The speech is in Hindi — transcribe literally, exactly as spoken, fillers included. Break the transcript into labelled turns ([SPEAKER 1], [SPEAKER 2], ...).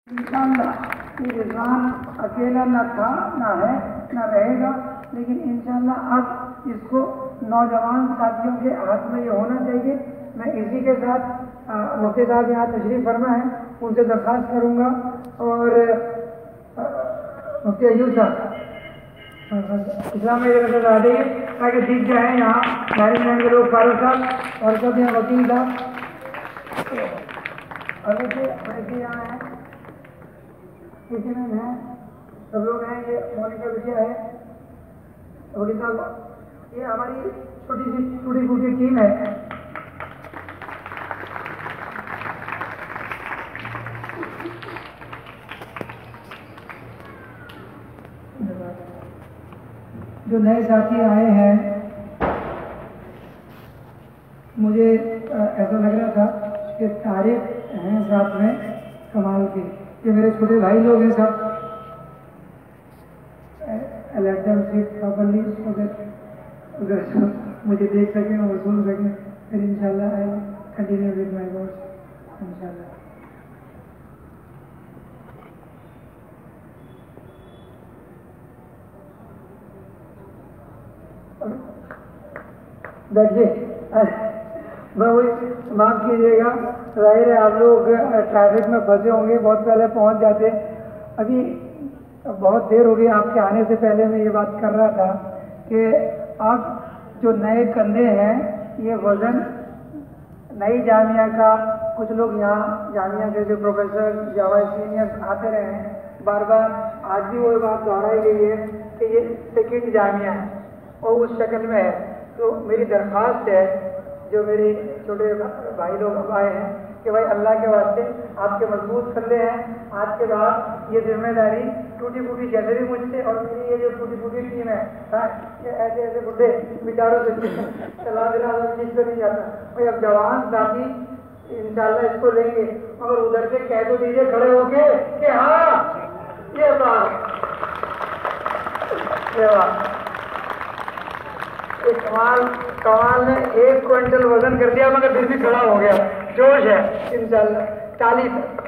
[SPEAKER 1] इंशाअल्लाह ये रिजवान अकेला न था, न है, न रहेगा, लेकिन इंशाअल्लाह अब इसको नौजवान साथियों के हाथ में ये होना चाहिए। मैं इसी के साथ मुफ्ती साहब यहाँ तशरीफ फरमा है, उनसे दरख्वास्त करूँगा और मुफ्ती अयूब साहब इस्लाम में नजर आ जाइए ताकि दिख जाए यहाँ मैनेजमेंट के लोग, फारूक साहब और सब यहाँ वकील साहब और वैसे यहाँ हैं, किसी में हैं, सब लोग हैं। ये मोनिका विजय है, वकील साहब, ये हमारी छोटी सी टूटी फूटी टीम है। जो नए साथी आए हैं, मुझे ऐसा लग रहा था कि तारीफ हैं साथ में कमाल की। ये मेरे छोटे भाई लोग हैं सब, एलेक्टम सीट प्रॉपरली उधर मुझे देख सकें और सुन सकें, फिर इंशाल्लाह I continue with my words इंशाल्लाह। बैठिए, माफ कीजिएगा, जाहिर है आप लोग ट्रैफिक में फंसे होंगे, बहुत पहले पहुंच जाते। अभी बहुत देर हो गई, आपके आने से पहले मैं ये बात कर रहा था कि आप जो नए कंधे हैं, ये वजन नई जामिया का, कुछ लोग यहाँ जामिया के जो प्रोफेसर जावा सीनियर आते रहे हैं बार बार, आज भी वो बात दोहराई गई है कि ये सेकेंड जामिया है और उस शक्ल में है। तो मेरी दरख्वास्त है, जो मेरे छोटे भाई लोग आए हैं, कि भाई अल्लाह के वास्ते आपके मजबूत कंधे हैं, आज के बाद ये जिम्मेदारी टूटी फूटी जैसे भी मुझसे और मेरी ये जो टूटी फूटी टीम है, हाँ, ये ऐसे ऐसे बुढ़े बेचारों से चला देना चीज तो नहीं जाता भाई। अब जवान साथी इंशाल्लाह इसको लेंगे, मगर उधर से कह तो दीजिए खड़े होके कि हाँ ये बात ये बात कमाल कमाल ने एक क्विंटल वजन कर दिया, मगर फिर भी खड़ा हो गया। जोश है इंशाल्लाह। ताली